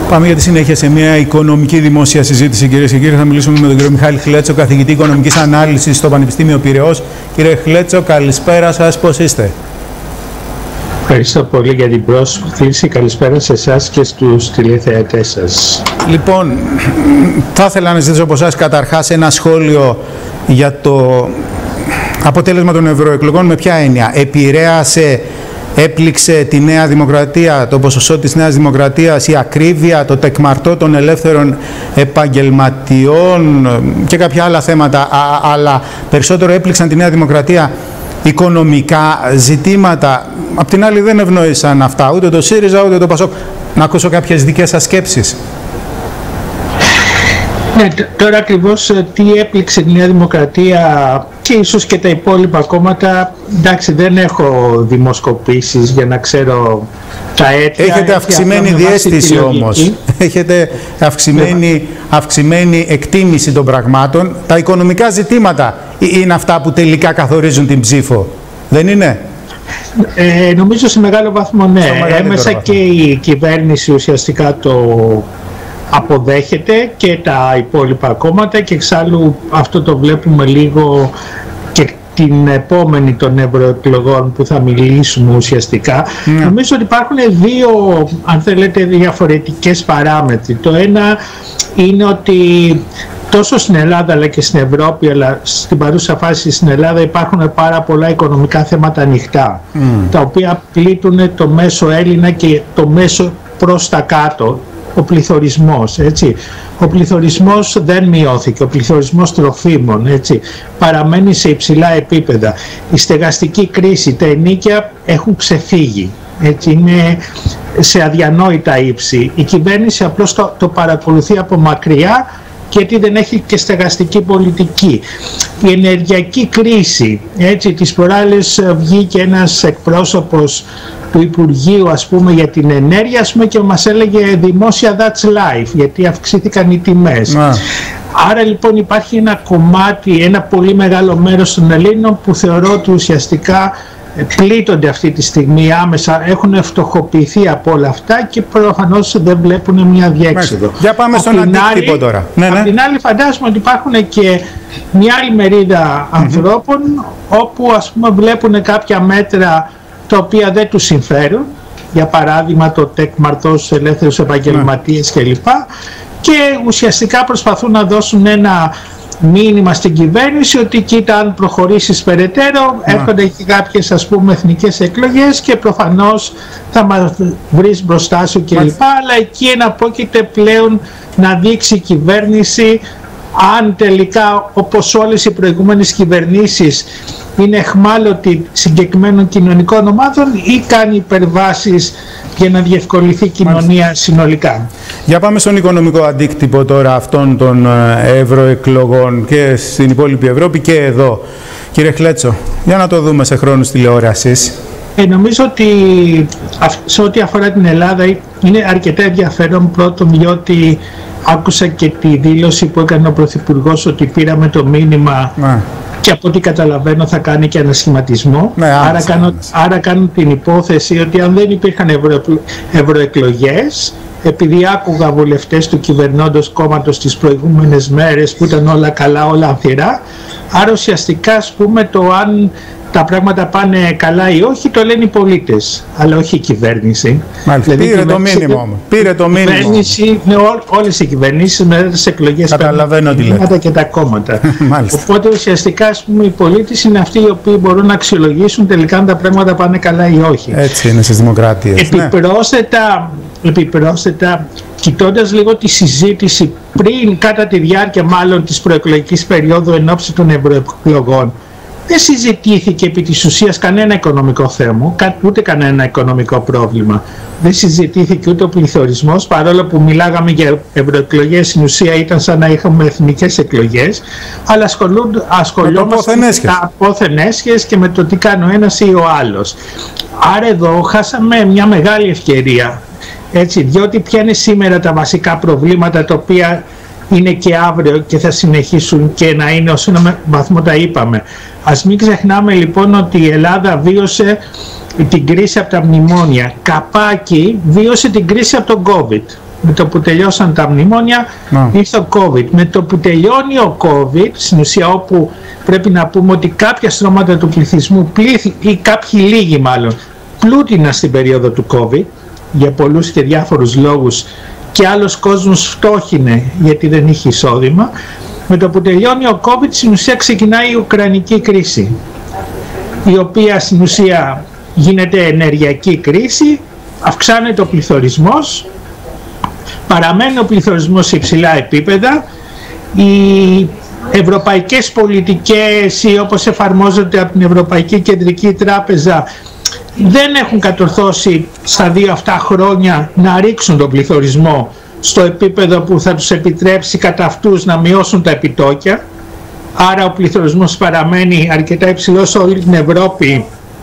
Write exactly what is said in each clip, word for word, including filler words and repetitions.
Πάμε για τη συνέχεια σε μια οικονομική δημόσια συζήτηση, κυρίες και κύριοι. Θα μιλήσουμε με τον κύριο Μιχάλη Χλέτσο, καθηγητή Οικονομικής Ανάλυσης στο Πανεπιστήμιο Πειραιώς. Κύριε Χλέτσο, καλησπέρα σας, πώς είστε? Ευχαριστώ πολύ για την πρόσκληση. Καλησπέρα σε εσάς και στους τηλεθεατές σας. Λοιπόν, θα ήθελα να ζητήσω από εσάς καταρχάς ένα σχόλιο για το αποτέλεσμα των ευρωεκλογών. Με ποια έννοια? Επηρέασε, έπληξε τη Νέα Δημοκρατία, το ποσοστό της Νέας Δημοκρατίας, η ακρίβεια, το τεκμαρτό των ελεύθερων επαγγελματιών και κάποια άλλα θέματα, αλλά περισσότερο έπληξαν τη Νέα Δημοκρατία οικονομικά ζητήματα? Απ' την άλλη δεν ευνοήσαν αυτά ούτε το ΣΥΡΙΖΑ ούτε το ΠΑΣΟΚ. Να ακούσω κάποιες δικές σας σκέψεις. Ναι, τώρα ακριβώς τι έπληξε τη Νέα Δημοκρατία και ίσως και τα υπόλοιπα κόμματα, εντάξει, δεν έχω δημοσκοπήσεις για να ξέρω τα αίτια. Έχετε αυξημένη διαίσθηση όμως, έχετε αυξημένη, αυξημένη εκτίμηση των πραγμάτων. Τα οικονομικά ζητήματα είναι αυτά που τελικά καθορίζουν την ψήφο, δεν είναι? Ε, νομίζω σε μεγάλο βαθμό ναι. Έμεσα και η κυβέρνηση ουσιαστικά το αποδέχεται και τα υπόλοιπα κόμματα, και εξάλλου αυτό το βλέπουμε λίγο και την επόμενη των ευρωεκλογών που θα μιλήσουμε ουσιαστικά. Mm. Νομίζω ότι υπάρχουν δύο, αν θέλετε, διαφορετικές παράμετροι. Το ένα είναι ότι τόσο στην Ελλάδα αλλά και στην Ευρώπη, αλλά στην παρούσα φάση στην Ελλάδα υπάρχουν πάρα πολλά οικονομικά θέματα ανοιχτά, mm. τα οποία πλήττουν το μέσο Έλληνα και το μέσο προς τα κάτω. Ο πληθωρισμός, έτσι. Ο πληθωρισμός δεν μειώθηκε, ο πληθωρισμός τροφίμων, έτσι, παραμένει σε υψηλά επίπεδα. Η στεγαστική κρίση, τα ενοίκια έχουν ξεφύγει, έτσι, είναι σε αδιανόητα ύψη. Η κυβέρνηση απλώς το, το παρακολουθεί από μακριά, γιατί δεν έχει και στεγαστική πολιτική. Η ενεργειακή κρίση, έτσι, τις προάλλες βγήκε ένας εκπρόσωπος του Υπουργείου, ας πούμε, για την ενέργεια, ας πούμε, και μας έλεγε δημόσια that's life, γιατί αυξήθηκαν οι τιμές. Yeah. Άρα λοιπόν υπάρχει ένα κομμάτι, ένα πολύ μεγάλο μέρος των Ελλήνων που θεωρώ ότι ουσιαστικά πλήττονται αυτή τη στιγμή άμεσα, έχουν φτωχοποιηθεί από όλα αυτά και προφανώς δεν βλέπουν μια διέξοδο. Για πάμε απ στον αντίκτυπο τώρα. Ναι, ναι. Απ' την άλλη φαντάζομαι ότι υπάρχουν και μια άλλη μερίδα ανθρώπων mm-hmm. όπου, ας πούμε, βλέπουν κάποια μέτρα τα οποία δεν τους συμφέρουν, για παράδειγμα το τεκμαρτό στους ελεύθερους επαγγελματίες yeah. κλπ. Και ουσιαστικά προσπαθούν να δώσουν ένα μήνυμα στην κυβέρνηση ότι κοίτα, αν προχωρήσεις περαιτέρω yeah. έρχονται και κάποιες, ας πούμε, εθνικές εκλογές και προφανώς θα μας βρεις μπροστά σου κλπ. Yeah. Αλλά εκεί εναπόκειται πλέον να δείξει η κυβέρνηση αν τελικά, όπως όλες οι προηγούμενες κυβερνήσεις, είναι εχμάλωτη συγκεκριμένων κοινωνικών ομάδων ή κάνει υπερβάσεις για να διευκολυνθεί η κοινωνία Μάλιστα. συνολικά. Για πάμε στον οικονομικό αντίκτυπο τώρα αυτών των ευρωεκλογών και στην υπόλοιπη Ευρώπη και εδώ. Κύριε Χλέτσο, για να το δούμε σε χρόνους τηλεόρασης. Ε, νομίζω ότι σε ό,τι αφορά την Ελλάδα είναι αρκετά ενδιαφέρον, πρώτον διότι άκουσα και τη δήλωση που έκανε ο Πρωθυπουργός ότι πήραμε το μήνυμα ναι. και από ό,τι καταλαβαίνω θα κάνει και ανασχηματισμό. Ναι, άμεσα, άρα, κάνω, άρα κάνω την υπόθεση ότι αν δεν υπήρχαν ευρω, ευρωεκλογές, επειδή άκουγα βουλευτές του κυβερνώντος κόμματος τις προηγούμενες μέρες που ήταν όλα καλά, όλα ανθυρά, άρα ουσιαστικά, ας πούμε, το αν τα πράγματα πάνε καλά ή όχι το λένε οι πολίτες, αλλά όχι η κυβέρνηση. Μάλιστα, δηλαδή, πήρε, το μήνυμα, πήρε το μήνυμα. Κυβέρνηση, ναι, ό, όλες οι κυβερνήσεις με τις εκλογές παίρνουν και τα κόμματα. Οπότε ουσιαστικά, ας πούμε, οι πολίτες είναι αυτοί οι οποίοι μπορούν να αξιολογήσουν τελικά αν τα πράγματα πάνε καλά ή όχι. Έτσι είναι στις δημοκρατίες. Επιπρόσθετα, ναι. επιπρόσθετα κοιτώντας λίγο τη συζήτηση πριν, κατά τη διάρκεια μάλλον της προεκλογικής περίοδου εν ώψη των ευρωεκλογών, δεν συζητήθηκε επί της ουσίας κανένα οικονομικό θέμα, ούτε κανένα οικονομικό πρόβλημα. Δεν συζητήθηκε ούτε ο πληθωρισμός, παρόλο που μιλάγαμε για ευρωεκλογές, στην ουσία ήταν σαν να είχαμε εθνικές εκλογές, αλλά ασχολούμαστε με τα πόθεν έσχες και με το τι κάνει ο ένας ή ο άλλος. Άρα εδώ χάσαμε μια μεγάλη ευκαιρία, έτσι, διότι ποια είναι σήμερα τα βασικά προβλήματα τα οποία είναι και αύριο και θα συνεχίσουν και να είναι ως ένα βαθμό τα είπαμε. Ας μην ξεχνάμε λοιπόν ότι η Ελλάδα βίωσε την κρίση από τα μνημόνια. Καπάκι βίωσε την κρίση από τον COVID. Με το που τελειώσαν τα μνημόνια no. ήρθε ο COVID. Με το που τελειώνει ο COVID, στην ουσία όπου πρέπει να πούμε ότι κάποια στρώματα του πληθυσμού πλήθη, ή κάποιοι λίγοι μάλλον, πλούτηναν στην περίοδο του COVID για πολλούς και διάφορους λόγους και άλλος κόσμος φτώχινε γιατί δεν είχε εισόδημα. Με το που τελειώνει ο COVID, στην ουσία ξεκινάει η Ουκρανική κρίση, η οποία στην ουσία γίνεται ενεργειακή κρίση, αυξάνεται ο πληθωρισμός, παραμένει ο πληθωρισμός σε υψηλά επίπεδα, οι ευρωπαϊκές πολιτικές ή όπως εφαρμόζονται από την Ευρωπαϊκή Κεντρική Τράπεζα δεν έχουν κατορθώσει στα δύο αυτά χρόνια να ρίξουν τον πληθωρισμό στο επίπεδο που θα τους επιτρέψει κατά αυτούς να μειώσουν τα επιτόκια. Άρα ο πληθωρισμός παραμένει αρκετά υψηλός σε όλη την Ευρώπη.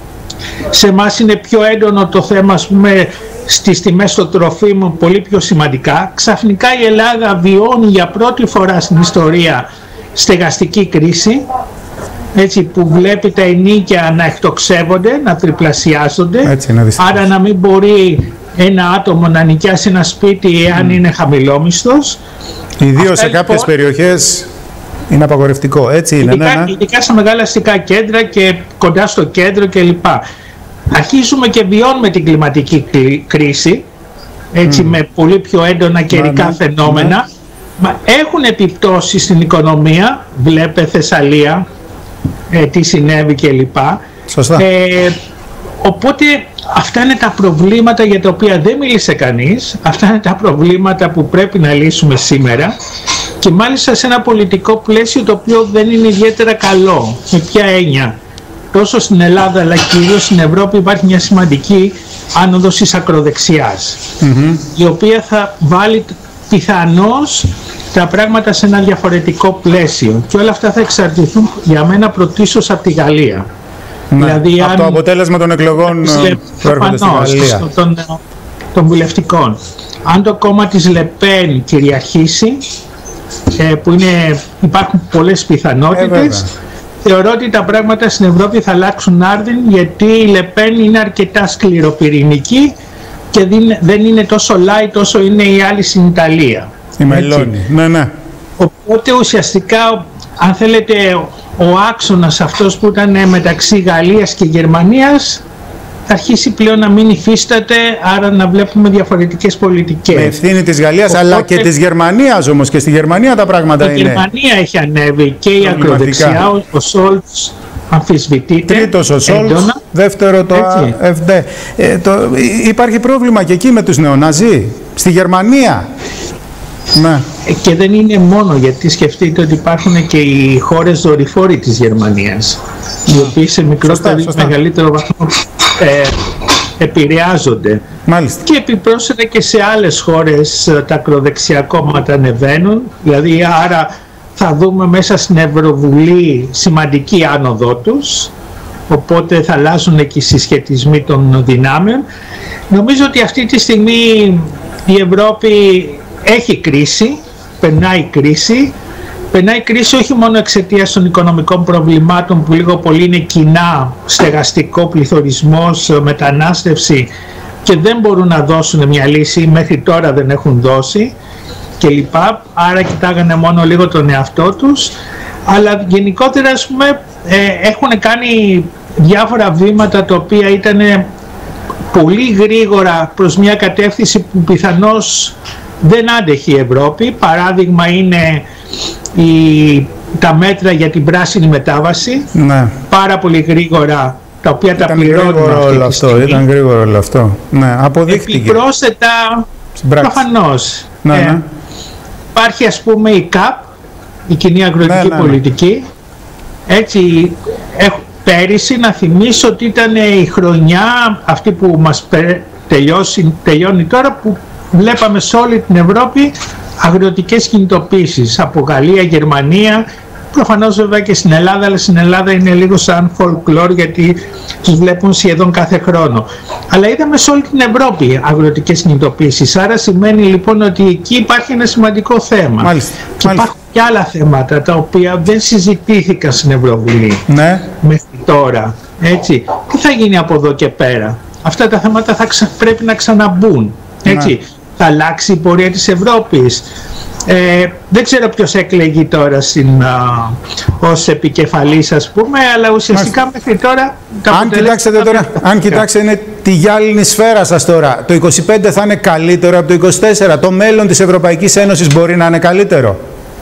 Σε εμάς είναι πιο έντονο το θέμα, ας πούμε, στις τιμές των τροφίμων, πολύ πιο σημαντικά. Ξαφνικά η Ελλάδα βιώνει για πρώτη φορά στην ιστορία στεγαστική κρίση, έτσι, που βλέπει τα ενοίκια να εκτοξεύονται, να τριπλασιάζονται, έτσι, να άρα να μην μπορεί ένα άτομο να νοικιάσει ένα σπίτι εάν mm. είναι χαμηλόμισθος. Ιδίως σε κάποιες λοιπόν, περιοχές είναι απαγορευτικό, έτσι είναι. Ειδικά, ναι, ναι. ειδικά στα μεγάλα αστικά κέντρα και κοντά στο κέντρο κλπ. Αρχίζουμε και βιώνουμε την κλιματική κρίση, έτσι, mm. με πολύ πιο έντονα καιρικά ναι, ναι, φαινόμενα. Ναι. Μα έχουν επιπτώσεις στην οικονομία, βλέπε Θεσσαλία, ε, τι συνέβη κλπ. Σωστά. Ε, οπότε αυτά είναι τα προβλήματα για τα οποία δεν μίλησε κανείς, αυτά είναι τα προβλήματα που πρέπει να λύσουμε σήμερα και μάλιστα σε ένα πολιτικό πλαίσιο το οποίο δεν είναι ιδιαίτερα καλό. Με ποια έννοια? Τόσο στην Ελλάδα αλλά κυρίως στην Ευρώπη υπάρχει μια σημαντική άνοδος της ακροδεξιάς, mm-hmm. η οποία θα βάλει πιθανώς τα πράγματα σε ένα διαφορετικό πλαίσιο και όλα αυτά θα εξαρτηθούν για μένα πρωτίστως από τη Γαλλία. Ναι, δηλαδή, από αν, το αποτέλεσμα των εκλογών που έρχονται στη Γαλλία. Των, των βουλευτικών. Αν το κόμμα της Λεπέν κυριαρχήσει, ε, που είναι, υπάρχουν πολλές πιθανότητες, ε, θεωρώ ότι τα πράγματα στην Ευρώπη θα αλλάξουν άρδιν, γιατί η Λεπέν είναι αρκετά σκληροπυρηνική και δεν είναι τόσο light όσο είναι η άλλη στην Ιταλία. Η Μελώνη, ναι, ναι. Οπότε ουσιαστικά, αν θέλετε, ο άξονας αυτός που ήταν μεταξύ Γαλλίας και Γερμανίας θα αρχίσει πλέον να μην υφίσταται, άρα να βλέπουμε διαφορετικές πολιτικές. Με ευθύνη της Γαλλίας, οπότε, αλλά και της Γερμανίας όμως, και στη Γερμανία τα πράγματα η είναι. Η Γερμανία έχει ανέβει και η ακροδεξιά, ο, ο Σόλτς αμφισβητείται. Τρίτος ο Σόλτς, δεύτερο το εφ ντι. Ε, το, υπάρχει πρόβλημα και εκεί με τους νεοναζί, στη Γερμανία. Ναι. Και δεν είναι μόνο, γιατί σκεφτείτε ότι υπάρχουν και οι χώρες δορυφόροι της Γερμανίας, οι οποίοι σε μικρότερο ή μεγαλύτερο βαθμό ε, επηρεάζονται. Μάλιστα. Και επιπρόσθετα και σε άλλες χώρες τα ακροδεξιά κόμματα ανεβαίνουν, δηλαδή άρα θα δούμε μέσα στην Ευρωβουλή σημαντική άνοδό τους, οπότε θα αλλάζουν και οι συσχετισμοί των δυνάμεων. Νομίζω ότι αυτή τη στιγμή η Ευρώπη έχει κρίση, περνάει κρίση, περνάει κρίση όχι μόνο εξαιτίας των οικονομικών προβλημάτων που λίγο πολύ είναι κοινά, στεγαστικό, πληθωρισμός, μετανάστευση και δεν μπορούν να δώσουν μια λύση, μέχρι τώρα δεν έχουν δώσει κλπ. Άρα κοιτάγανε μόνο λίγο τον εαυτό τους, αλλά γενικότερα, ας πούμε, ε, έχουν κάνει διάφορα βήματα τα οποία ήταν πολύ γρήγορα προς μια κατεύθυνση που πιθανώς δεν άντεχε η Ευρώπη. Παράδειγμα είναι η, τα μέτρα για την πράσινη μετάβαση, ναι. Πάρα πολύ γρήγορα, τα οποία ήταν τα πληρώνουν αυτή τη στιγμή. Ήταν γρήγορο όλο αυτό. Ναι, αποδείχτηκε. Επιπρόσθετα, προφανώς, ναι, ε, ναι. υπάρχει ας πούμε η ΚΑΠ, η κοινή αγροτική ναι, ναι, πολιτική. Έτσι, έχω, πέρυσι να θυμίσω ότι ήταν η χρονιά αυτή που μας τελειώσει, τελειώνει τώρα, που βλέπαμε σε όλη την Ευρώπη αγροτικές κινητοποίησεις από Γαλλία, Γερμανία, προφανώς βέβαια και στην Ελλάδα, αλλά στην Ελλάδα είναι λίγο σαν folklore γιατί τους βλέπουν σχεδόν κάθε χρόνο. Αλλά είδαμε σε όλη την Ευρώπη αγροτικές κινητοποίησεις, άρα σημαίνει λοιπόν ότι εκεί υπάρχει ένα σημαντικό θέμα. Μάλιστα. Και Μάλιστα. υπάρχουν και άλλα θέματα τα οποία δεν συζητήθηκαν στην Ευρωβουλή ναι. μέχρι τώρα. Έτσι. Τι θα γίνει από εδώ και πέρα? Αυτά τα θέματα θα ξα... πρέπει να ξαναμπούν. Έτσι. Ναι. θα αλλάξει η πορεία της Ευρώπης. Ε, δεν ξέρω ποιος εκλεγεί τώρα στην, α, ως επικεφαλής, ας πούμε, αλλά ουσιαστικά Μάλιστα. μέχρι τώρα... Αν κοιτάξετε τώρα, αν κοιτάξετε είναι τη γυάλινη σφαίρα σας τώρα, το είκοσι πέντε θα είναι καλύτερο από το είκοσι τέσσερα, το μέλλον της Ευρωπαϊκής Ένωσης μπορεί να είναι καλύτερο.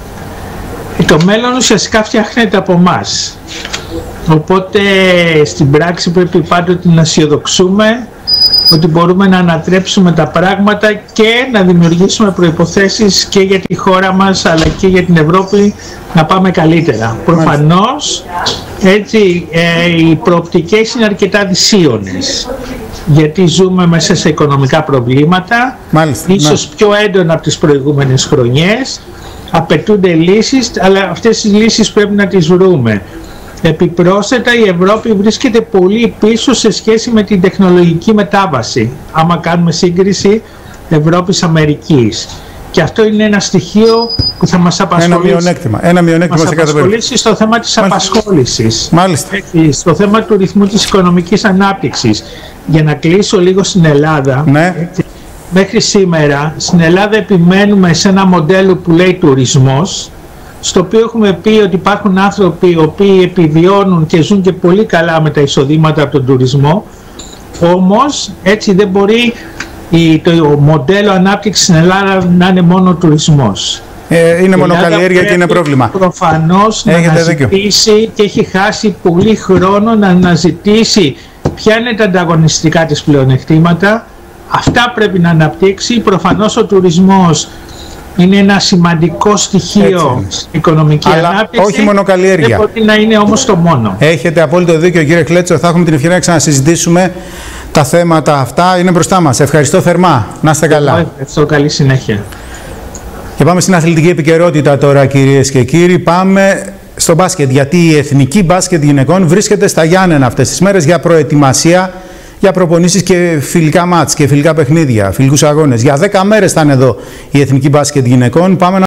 Το μέλλον ουσιαστικά φτιάχνεται από εμάς. Οπότε στην πράξη πρέπει πάντοτε να αισιοδοξούμε ότι μπορούμε να ανατρέψουμε τα πράγματα και να δημιουργήσουμε προϋποθέσεις και για τη χώρα μας αλλά και για την Ευρώπη να πάμε καλύτερα. Προφανώς έτσι ε, οι προοπτικές είναι αρκετά δυσίωνες, γιατί ζούμε μέσα σε οικονομικά προβλήματα, Μάλιστα, ίσως ναι. πιο έντονα από τις προηγούμενες χρονιές. Απαιτούνται λύσεις, αλλά αυτές τις λύσεις πρέπει να τις βρούμε. Επιπρόσθετα, η Ευρώπη βρίσκεται πολύ πίσω σε σχέση με την τεχνολογική μετάβαση, άμα κάνουμε σύγκριση Ευρώπης-Αμερικής. Και αυτό είναι ένα στοιχείο που θα μας απασχολήσει. Ένα μειονέκτημα. Ένα μειονέκτημα μας σε κάθε απασχολήσει στο θέμα της Μάλιστα. απασχόλησης. Μάλιστα. Στο θέμα του ρυθμού της οικονομικής ανάπτυξης. Για να κλείσω λίγο στην Ελλάδα. Ναι. Έτσι, μέχρι σήμερα στην Ελλάδα επιμένουμε σε ένα μοντέλο που λέει τουρισμός, στο οποίο έχουμε πει ότι υπάρχουν άνθρωποι οι οποίοι επιβιώνουν και ζουν και πολύ καλά με τα εισοδήματα από τον τουρισμό, όμως έτσι δεν μπορεί το μοντέλο ανάπτυξης στην Ελλάδα να είναι μόνο ο τουρισμός. Ε, είναι μονοκαλλιέργεια και είναι πρόβλημα. Προφανώς να αναζητήσει δίκιο. Και έχει χάσει πολύ χρόνο να αναζητήσει ποια είναι τα ανταγωνιστικά της πλεονεκτήματα. Αυτά πρέπει να αναπτύξει. Προφανώς ο τουρισμός είναι ένα σημαντικό στοιχείο στην οικονομική Αλλά ανάπτυξη. Όχι μονοκαλλιέργεια. Δεν μπορεί να είναι όμως το μόνο. Έχετε απόλυτο δίκιο, κύριε Κλέτσο. Θα έχουμε την ευκαιρία να ξανασυζητήσουμε τα θέματα αυτά. Είναι μπροστά μας. Ευχαριστώ θερμά. Να είστε καλά. Ευχαριστώ. Καλή συνέχεια. Και πάμε στην αθλητική επικαιρότητα τώρα, κυρίες και κύριοι. Πάμε στο μπάσκετ. Γιατί η εθνική μπάσκετ γυναικών βρίσκεται στα Γιάννενα αυτές τις μέρες για προετοιμασία, για προπονήσεις και φιλικά μάτς και φιλικά παιχνίδια, φιλικούς αγώνες. Για δέκα μέρες θα είναι εδώ η εθνική μπάσκετ γυναικών. Πάμε να